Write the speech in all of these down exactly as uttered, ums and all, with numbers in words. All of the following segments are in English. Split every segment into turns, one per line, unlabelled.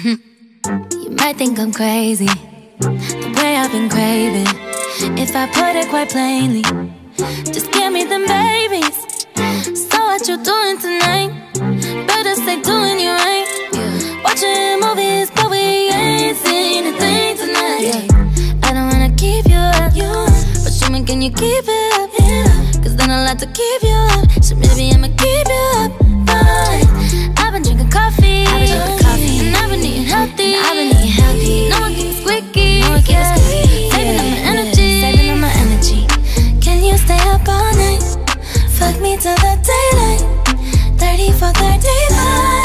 You might think I'm crazy, the way I've been craving. If I put it quite plainly, just give me them babies. So what you doing tonight? Better stay doing you right. Watching movies, but we ain't seen a thing tonight. I don't wanna keep you up, but show me, can you keep it up? Cause then I'll have to keep you up. So maybe I'ma keep you up. But I've been drinking coffee, I've been drinking coffee, and I've been eating healthy. I've been eating healthy. No one keeps squeaky, no one keeps squeaky. Saving up my energy, saving up my energy. Can you stay up all night? Fuck me till the daylight. Thirty for thirty-five.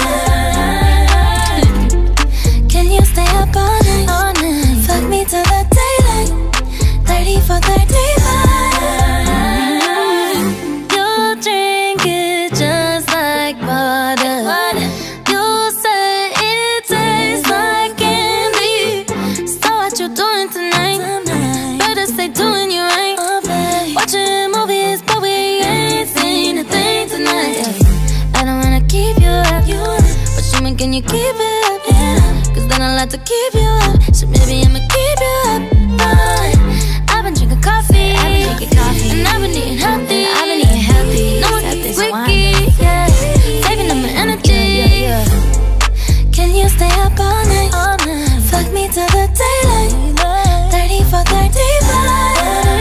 Can you stay up all night? All night. Fuck me till the daylight. Thirty for thirty-five. You drink it just like water. You say it tastes like candy. So what you doing tonight? Better stay doing you right. Watching movies, but we ain't seen a thing tonight. I don't wanna keep you up, but show me, can you keep it up? Cause then I'll have to keep you up. So maybe I'ma keep you up. But I've been drinking coffee, I've been drinking coffee, and I've been eating healthy. I've been eating healthy. No one keeps squeaky, yeah. Saving up my energy. Yeah, yeah, yeah. Can you stay up all night? All night. Fuck me till the daylight. Thirty for thirty-five.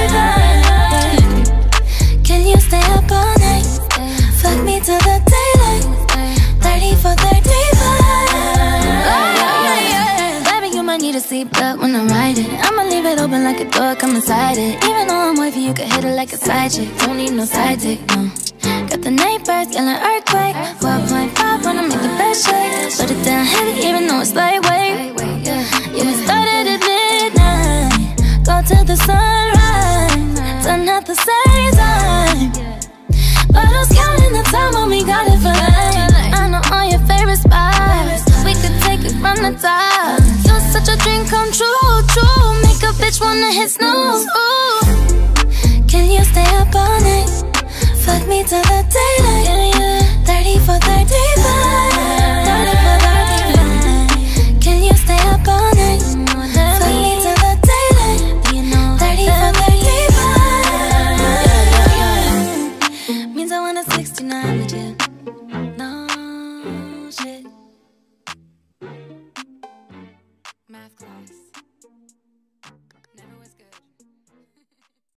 Can you stay up all night? Fuck me till the daylight. Thirty for thirty-five. Baby, you might need a seatbelt when I'm riding. I'ma leave it open like a door, come inside it. Even though I'm wavy, you can hit it like a side chick. Don't need no side dick, no. Got the neighbors yelling earthquake. Four point five when I make the bed shake. Put it down heavy even though it's lightweight. Yeah, we started at midnight, go till the sunrise. Done at the same time, but who's counting the time when we got it for life? I know all your favorite spots, we could take it from the top. You're such a dream come true, true. Make a bitch wanna hit snooze. Ooh. Can you stay up all night? Fuck me till the daylight. Thirty for thirty-five. Thirty for thirty-five. Can you stay up all night? Fuck me till the daylight. Thirty for thirty-five. Means I want a sixty-nine.